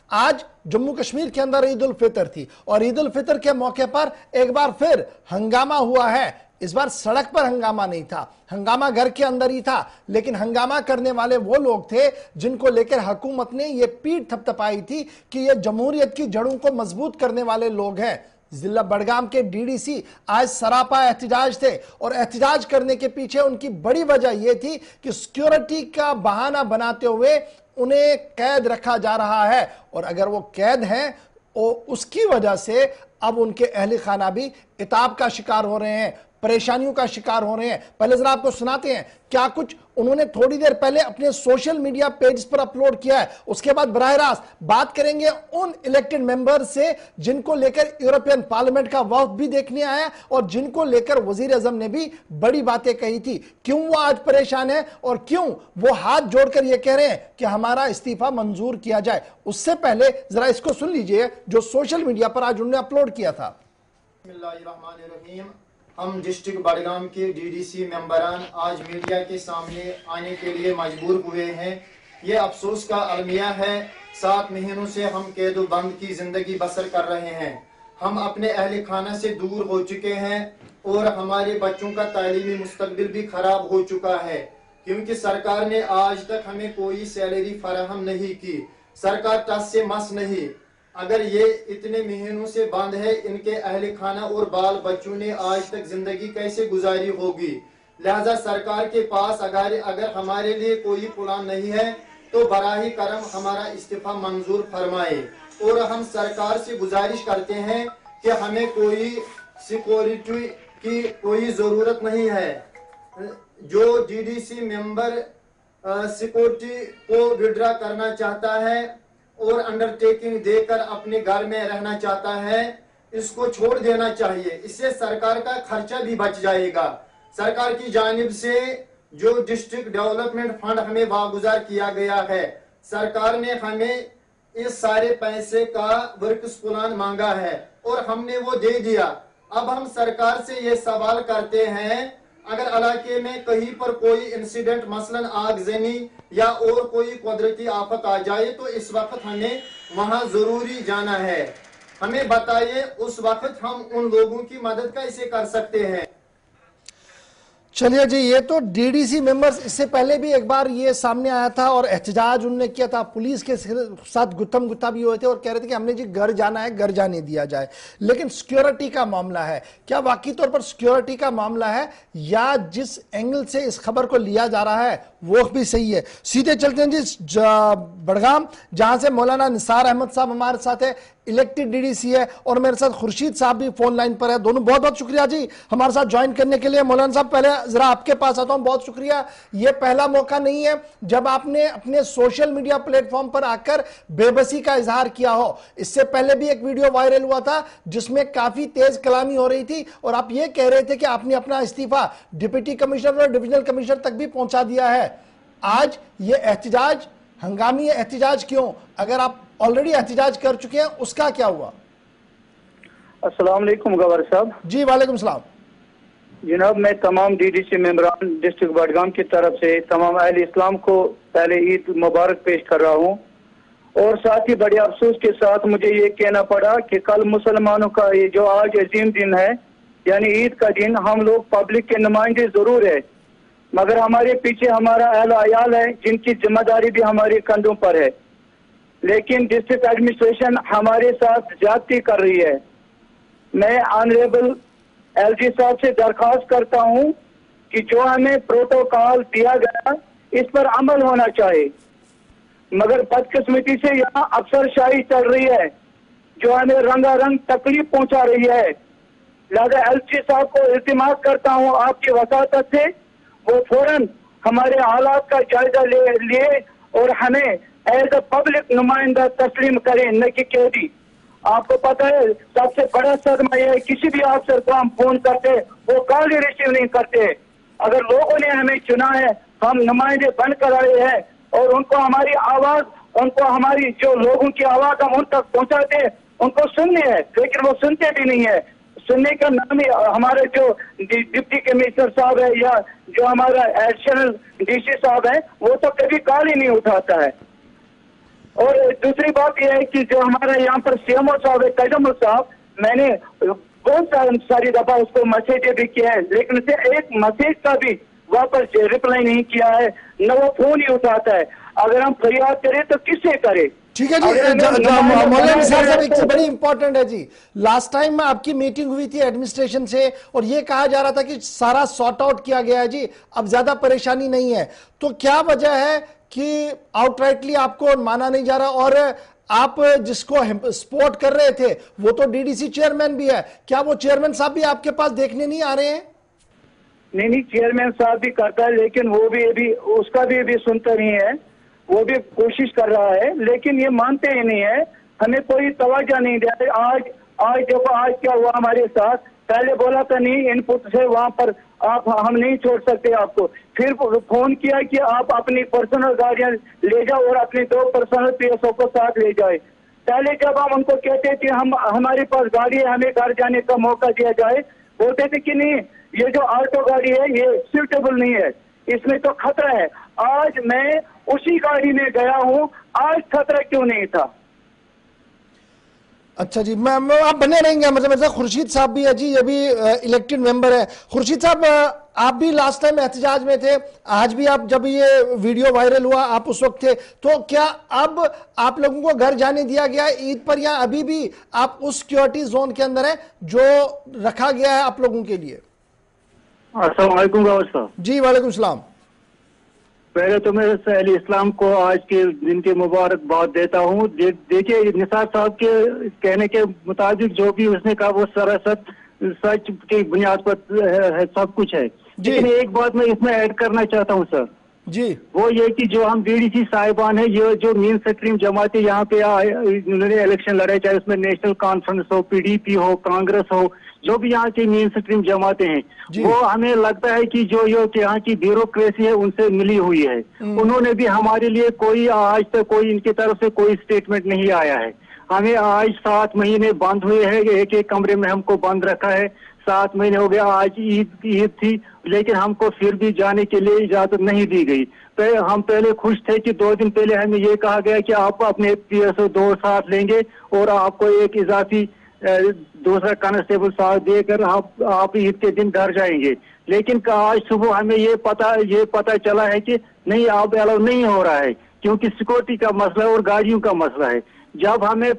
आज जम्मू कश्मीर के अंदर ईद उल फितर थी और ईद उल फितर के मौके पर एक बार फिर हंगामा हुआ है। इस बार सड़क पर हंगामा नहीं था, हंगामा घर के अंदर ही था, लेकिन हंगामा करने वाले वो लोग थे जिनको लेकर हुकूमत ने ये पीठ थपथपाई थी कि ये जमहूरियत की जड़ों को मजबूत करने वाले लोग हैं। जिला बड़गाम के डीडीसी आज सरापा एहतजाज थे और एहतजाज करने के पीछे उनकी बड़ी वजह यह थी कि सिक्योरिटी का बहाना बनाते हुए उन्हें कैद रखा जा रहा है और अगर वो कैद हैं उसकी वजह से अब उनके अहले खाना भी इताब का शिकार हो रहे हैं, परेशानियों का शिकार हो रहे हैं। पहले जरा आपको सुनाते हैं क्या कुछ उन्होंने थोड़ी देर पहले अपने सोशल मीडिया पेज पर अपलोड किया है। उसके बाद बराह रास्त बात करेंगे उन इलेक्टेड मेंबर से जिनको लेकर यूरोपियन पार्लियामेंट का वफ्द भी देखने आया और जिनको लेकर वजीर आजम ने भी बड़ी बातें कही थी। क्यों वो आज परेशान है और क्यों वो हाथ जोड़कर ये कह रहे हैं कि हमारा इस्तीफा मंजूर किया जाए। उससे पहले जरा इसको सुन लीजिए जो सोशल मीडिया पर आज उन्होंने अपलोड किया था। हम डिस्ट्रिक्ट बड़गाम के डीडीसी मेंबरान आज मीडिया के सामने आने के लिए मजबूर हुए हैं। ये अफसोस का अलमिया है, 7 महीनों से हम कैदो बंद की जिंदगी बसर कर रहे हैं। हम अपने अहले खाना से दूर हो चुके हैं और हमारे बच्चों का तालीमी मुस्तकबिल भी खराब हो चुका है क्योंकि सरकार ने आज तक हमें कोई सैलरी फराहम नहीं की। सरकार टस से मस नहीं। अगर ये इतने महीनों से बंद है, इनके अहले खाना और बाल बच्चों ने आज तक जिंदगी कैसे गुजारी होगी। लिहाजा सरकार के पास अगर हमारे लिए कोई प्लान नहीं है तो बराही करम हमारा इस्तीफा मंजूर फरमाए और हम सरकार से गुजारिश करते हैं कि हमें कोई सिक्योरिटी की कोई जरूरत नहीं है। जो डीडीसी मेंबर सिक्योरिटी को विड्रा करना चाहता है और अंडरटेकिंग देकर अपने घर में रहना चाहता है, इसको छोड़ देना चाहिए। इससे सरकार का खर्चा भी बच जाएगा। सरकार की जानिब से जो डिस्ट्रिक्ट डेवलपमेंट फंड हमें वागुजार किया गया है, सरकार ने हमें इस सारे पैसे का वर्क्स प्लान मांगा है और हमने वो दे दिया। अब हम सरकार से ये सवाल करते हैं अगर इलाके में कहीं पर कोई इंसिडेंट मसलन आगजनी या और कोई कुदरती आफत आ जाए तो इस वक्त हमें वहां जरूरी जाना है। हमें बताइए उस वक्त हम उन लोगों की मदद कैसे कर सकते हैं। चलिए जी, ये तो डीडीसी मेंबर्स, इससे पहले भी एक बार ये सामने आया था और एहतजाज उन्होंने किया था, पुलिस के साथ गुत्थम गुत्था भी हुए थे और कह रहे थे कि हमने जी घर जाना है, घर जाने दिया जाए। लेकिन सिक्योरिटी का मामला है, क्या वाकई तौर पर सिक्योरिटी का मामला है या जिस एंगल से इस खबर को लिया जा रहा है वो भी सही है। सीधे चलते हैं जी बड़गाम, जहां से मौलाना निसार अहमद साहब हमारे साथ है, इलेक्टेड डीडीसी है, और मेरे साथ खुर्शीद साहब भी फोन लाइन पर है। दोनों बहुत बहुत शुक्रिया जी हमारे साथ ज्वाइन करने के लिए। मौलाना साहब पहले जरा आपके पास आता हूं, बहुत शुक्रिया। ये पहला मौका नहीं है जब आपने अपने सोशल मीडिया प्लेटफॉर्म पर आकर बेबसी का इजहार किया हो। इससे पहले भी एक वीडियो वायरल हुआ था जिसमें काफी तेज कलामी हो रही थी और आप ये कह रहे थे कि आपने अपना इस्तीफा डिप्टी कमिश्नर और डिविजनल कमिश्नर तक भी पहुंचा दिया है। आज ये एहतजाज हंगामी एहतजाज क्यों? अगर आप ऑलरेडी एहतजाज कर चुके हैं उसका क्या हुआ? अस्सलाम वालेकुम गवर साहब। जी वालेकुम सलाम जनाब, मैं तमाम डीडीसी मेंबरान डिस्ट्रिक्ट बड़गाम की तरफ से तमाम अहले इस्लाम को पहले ईद मुबारक पेश कर रहा हूँ और साथ ही बड़े अफसोस के साथ मुझे ये कहना पड़ा कि कल मुसलमानों का ये जो आज अजीम दिन है यानी ईद का दिन, हम लोग पब्लिक के नुमाइंदे जरूर है मगर हमारे पीछे हमारा अहल अयाल है जिनकी जिम्मेदारी भी हमारे कंधों पर है। लेकिन डिस्ट्रिक्ट एडमिनिस्ट्रेशन हमारे साथ ज्यादती कर रही है। मैं ऑनरेबल एलजी साहब से दरखास्त करता हूं कि जो हमें प्रोटोकॉल दिया गया इस पर अमल होना चाहिए, मगर बदकिस्मती से यहाँ अफसरशाही चल रही है जो हमें रंगारंग तकलीफ पहुंचा रही है। लिहाजा एलजी साहब को इल्तिमास करता हूं आपकी वसातत से वो फौरन हमारे हालात का जायजा लिए और हमें एज अ पब्लिक नुमाइंदा तस्लीम करें, न कि कैदी। आपको पता है सबसे बड़ा सदमा यह है, किसी भी अफसर को हम फोन करते वो कॉल ही रिसीव नहीं करते। अगर लोगों ने हमें चुना है, हम नुमाइंदे बन कर आए हैं और उनको हमारी आवाज, उनको हमारी जो लोगों की आवाज हम उन तक पहुंचाते उनको सुननी है, लेकिन वो सुनते भी नहीं है। सुनने का नाम ही हमारे जो डिप्टी कमिश्नर साहब है या जो हमारा एडिशनल डीसी साहब है वो तो कभी कॉल ही नहीं उठाता है। और दूसरी बात यह है कि जो हमारा यहाँ पर सीएमओ साहब है कैजम साहब, मैंने बहुत सारी दफा उसको मैसेज भी किया है, लेकिन उसे एक मैसेज का भी वापस रिप्लाई नहीं किया है, न वो फोन ही उठाता है। अगर हम फरियाद करें तो किससे करें? ठीक है जी, मौलाना साहब एक बड़ी इंपॉर्टेंट है जी। लास्ट टाइम में आपकी मीटिंग हुई थी एडमिनिस्ट्रेशन से और ये कहा जा रहा था कि सारा सॉर्ट आउट किया गया है जी, अब ज्यादा परेशानी नहीं है, तो क्या वजह है कि आउटराइटली आपको माना नहीं जा रहा? और आप जिसको सपोर्ट कर रहे थे वो तो डीडीसी चेयरमैन भी है, क्या वो चेयरमैन साहब भी आपके पास देखने नहीं आ रहे हैं? नहीं, चेयरमैन साहब भी करता है, लेकिन वो भी अभी उसका भी अभी सुनता नहीं है। वो भी कोशिश कर रहा है, लेकिन ये मानते ही नहीं है, हमें कोई तवज्जो नहीं दे। आज देखो आज क्या हुआ हमारे साथ। पहले बोला था नहीं इनपुट से वहां पर आप हम नहीं छोड़ सकते आपको, फिर फोन किया कि आप अपनी पर्सनल गाड़ियां ले जाओ और अपने 2 पर्सनल पीएसओ को साथ ले जाए। पहले जब हम उनको कहते थे हमारे पास गाड़ी है, हमें घर जाने का मौका दिया जाए, बोलते थे कि नहीं ये जो ऑल्टो गाड़ी है ये सूटेबल नहीं है, इसमें तो खतरा है। आज मैं उसी गाड़ी में गया हूं, आज खतरा क्यों नहीं था? अच्छा जी, मैं आप बने रहेंगे, मतलब खुर्शीद साहब भी है जी, ये भी इलेक्टेड मेंबर है। खुर्शीद साहब, आप भी लास्ट टाइम एहतजाज में थे, आज भी आप, जब ये वीडियो वायरल हुआ आप उस वक्त थे, तो क्या अब आप लोगों को घर जाने दिया गया है ईद पर, या अभी भी आप उस सिक्योरिटी जोन के अंदर है जो रखा गया है आप लोगों के लिए? अस्सलाम वालेकुम साहब। जी वालेकुम सलाम। पहले तो मैं अली इस्लाम को आज के दिन की मुबारकबाद देता हूँ। देखिए निसार साहब के कहने के मुताबिक जो भी उसने कहा वो सरासर सच की बुनियाद पर है, सब कुछ है। लेकिन एक बात मैं इसमें ऐड करना चाहता हूँ सर जी, वो ये कि जो हम डीडीसी साहिबान है, ये जो मेन स्ट्रीम जमातें यहाँ पे उन्होंने इलेक्शन लड़े, चाहे उसमें नेशनल कॉन्फ्रेंस हो, पीडीपी हो, कांग्रेस हो, जो भी यहाँ की मेन स्ट्रीम जमातें हैं, वो हमें लगता है कि जो यहाँ की ब्यूरोक्रेसी है उनसे मिली हुई है। उन्होंने भी हमारे लिए कोई आज तक कोई इनकी तरफ से कोई स्टेटमेंट नहीं आया है। हमें आज 7 महीने बंद हुए हैं, एक एक कमरे में हमको बंद रखा है, 7 महीने हो गया। आज ईद थी, लेकिन हमको फिर भी जाने के लिए इजाजत नहीं दी गई। हम पहले खुश थे कि 2 दिन पहले हमें ये कहा गया कि आप अपने पीएसओ 2 साथ लेंगे और आपको एक इजाफी दूसरा कांस्टेबल साथ देकर आप ईद के दिन घर जाएंगे। लेकिन आज सुबह हमें ये पता चला है कि नहीं, आप अलाउ नहीं हो रहा है, क्योंकि सिक्योरिटी का मसला है और गाड़ियों का मसला है। जब हमें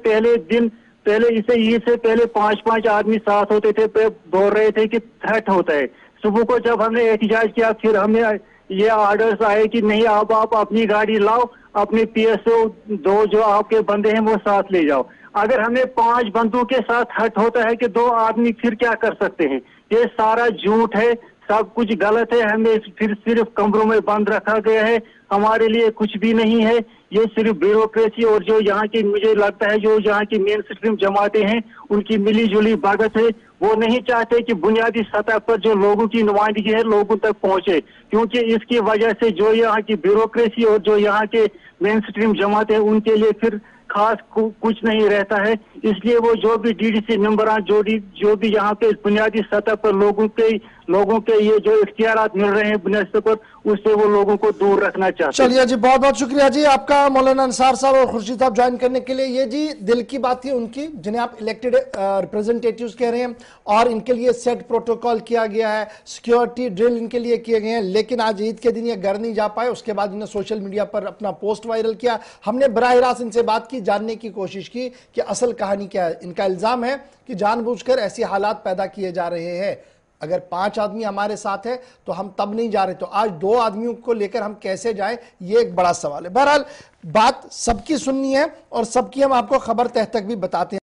पहले इसे ईद से पहले 5-5 आदमी साथ होते थे, बोल रहे थे कि थ्रेट होता है। सुबह को जब हमने एहतजाज किया, फिर हमें ये ऑर्डर्स आए कि नहीं, आप अपनी गाड़ी लाओ, अपने पीएसओ 2 जो आपके बंदे हैं वो साथ ले जाओ। अगर हमें 5 बंदों के साथ हट होता है कि 2 आदमी, फिर क्या कर सकते हैं? ये सारा झूठ है, सब कुछ गलत है। हमें फिर सिर्फ कमरों में बंद रखा गया है, हमारे लिए कुछ भी नहीं है। ये सिर्फ ब्यूरोक्रेसी और जो यहाँ की, मुझे लगता है जो यहाँ की मेन स्ट्रीम जमातें हैं उनकी मिली जुली भगत है। वो नहीं चाहते कि बुनियादी सतह पर जो लोगों की नुमाइंदगी है लोगों तक पहुंचे, क्योंकि इसकी वजह से जो यहाँ की ब्यूरोक्रेसी और जो यहाँ के मेन स्ट्रीम जमातें हैं उनके लिए फिर खास कुछ नहीं रहता है। इसलिए वो जो भी डीडीसी मेंबरान जो भी यहाँ पे बुनियादी सतह पर लोगों के ये जो इख्तियारात मिल रहे हैं बुनियादी सतह पर, उससे वो लोगों को दूर रखना चाहते हैं। चलिए जी, बहुत बहुत शुक्रिया जी आपका मौलाना अंसार साहब और खुर्शीद साहब ज्वाइन करने के लिए। ये जी दिल की बात थी उनकी, जिन्हें आप इलेक्टेड रिप्रेजेंटेटिव्स कह रहे हैं, और इनके लिए सेट प्रोटोकॉल किया गया है, सिक्योरिटी ड्रिल इनके लिए किए गए हैं। लेकिन आज ईद के दिन ये घर नहीं जा पाए, उसके बाद इन्होंने सोशल मीडिया पर अपना पोस्ट वायरल किया। हमने बराह रास्त इनसे बात की, जानने की कोशिश की कि असल कहानी क्या है। इनका इल्जाम है कि जानबूझकर ऐसे हालात पैदा किए जा रहे हैं। अगर 5 आदमी हमारे साथ है तो हम तब नहीं जा रहे, तो आज 2 आदमियों को लेकर हम कैसे जाएं, ये एक बड़ा सवाल है। बहरहाल बात सबकी सुननी है और सबकी हम आपको खबर तह तक भी बताते हैं।